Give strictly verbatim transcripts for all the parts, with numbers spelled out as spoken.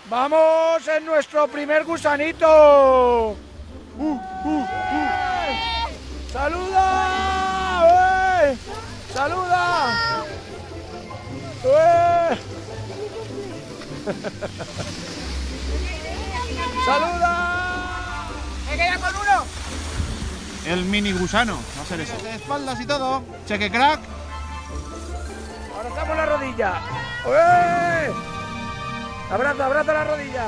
Vamos en nuestro primer gusanito. Uh, uh, uh. ¡Saluda! ¡Eh! ¡Saluda! ¡Eh! ¡Saluda! ¡Me queda con uno! El mini gusano, va a ser eso. De espaldas y todo. Cheque crack. Abrazamos la rodilla. ¡Eh! Abraza, abraza la rodilla.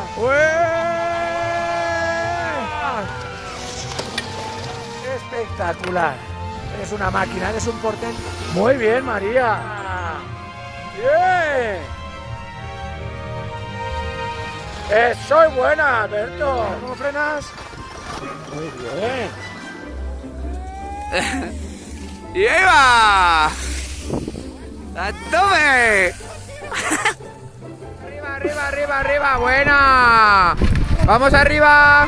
¡Eh! Espectacular. Eres una máquina, eres un portento. Muy bien, María. Bien. Eh, soy buena, Alberto. ¿Cómo frenas? Muy bien. ¡Y ahí va! ¡A tope! Arriba, arriba, arriba, arriba. Buena. Vamos arriba.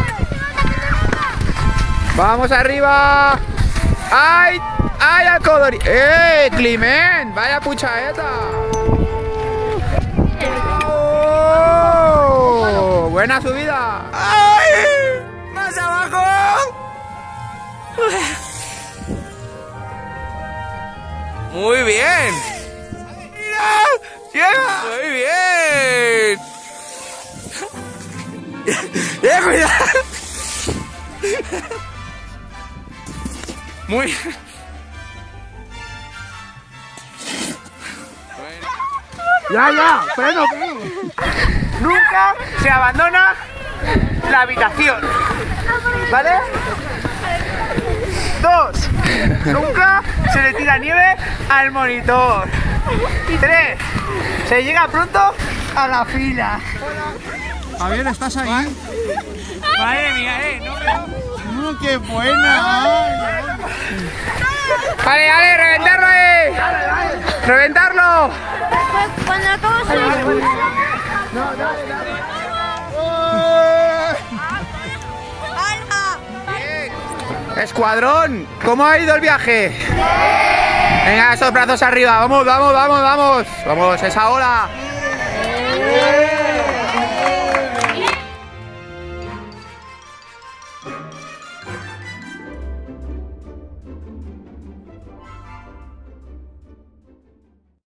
Vamos arriba. ¡Ay! ¡Ay, Alcodori! ¡Eh, Climent! ¡Vaya puchaeta! ¡Oh! ¡Buena subida! ¡Ay! ¡Más abajo! ¡Muy bien! ¡Mira! ¡Llega! ¡Muy bien! ¡Eh, cuidado! Muy bien. ¡Ya, ya! ¡Freno, freno! Nunca se abandona la habitación. ¿Vale? Dos. Nunca se le tira nieve al monitor. Tres. Se llega pronto a la fila. Javier, ¿estás ahí? Madre mía, eh. No veo. ¡No, qué buena! Ay, Vale, vale, reventarlo ahí. Reventarlo. Cuando acabo se... Escuadrón, ¿cómo ha ido el viaje? Venga, esos brazos arriba, vamos, vamos, vamos, vamos. Vamos, esa ola.